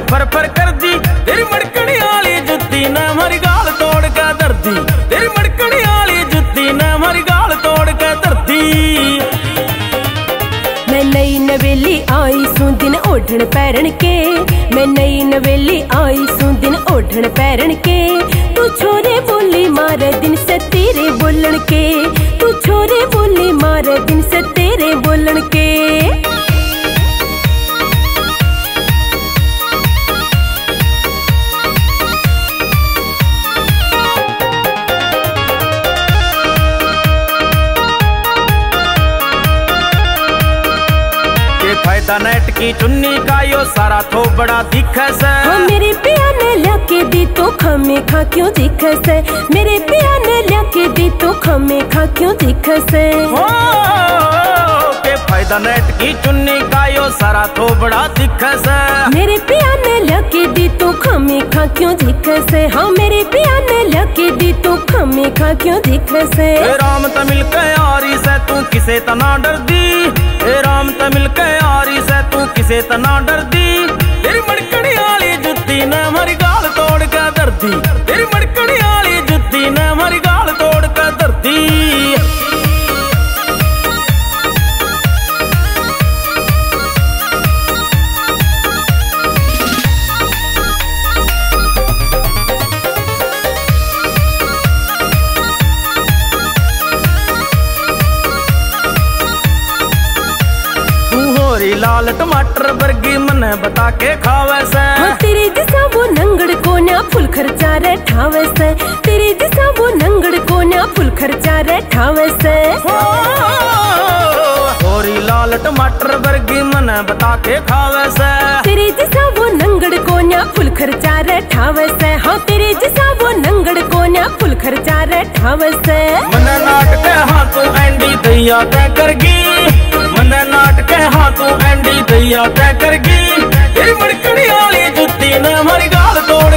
फर फर कर दी तेरी मड़कनी वाली जुत्ती ने हमारी गाल तोड़ के धर दी। तेरी मड़कनी वाली जुत्ती ने हमारी गाल तोड़ के धर दी। मैं नई नवेली आई सू दिन ओढ़ण पैरण के, मैं नई नवेली आई सू दिन ओढ़ण पैरण के। तू छोरे बोली मारे दिन से तेरे बोलन के, तू छोरे बोली मारे दिन से तेरे बोलन के। फायदा नेट की चुन्नी का यो सारा थो बड़ा दिखे से। हाँ मेरे पिया ने लाके दी तो खमे खा क्यों दिखे से, मेरे पिया ने लाके दी तो खमे खा क्यों दिखे से। के फायदा नेट की चुन्नी का यो सारा थो बड़ा दिखे से। मेरे पिया ने लाके दी तो खमे खा क्यों दिखे से। हाँ मेरे पिया ने लाके दी तो खमे खा क्यों दिखे से। राम तमिल के यारी से तू किसे तना डर दी, राम तमिल के यारी से तू किसे तना डर दी। तेरी मड़कनी वाली जुत्ती ने हमारी गाल तोड़ के धर दी। तेरी मड़कनी वाली जुत्ती ने हमारी गाल तोड़ के धर दी। लाल टमाटर वर्गी मन बता के खावे से। हाँ तेरे जैसा वो नंगड़ को ना फुल खर्चा रे ठावे से, तेरे जैसा वो नंगड़ को ना फुल खर्चा रे ठावे से। होरी लाल टमाटर वर्गी मन बता के खावे से, तेरे जैसा वो नंगड़ को ना फुल खर्चा रे ठावे से। हाँ तेरे जैसा वो नंगड़ को ना फुल खर्चा रे ठावे से। मन नाट के हाथों एंडी दैया तय करगी, मन नाट के हाथों एंडी दैया तय करगी। तेरी मड़कनी वाली जुत्ती ने हमारी गाल तोड़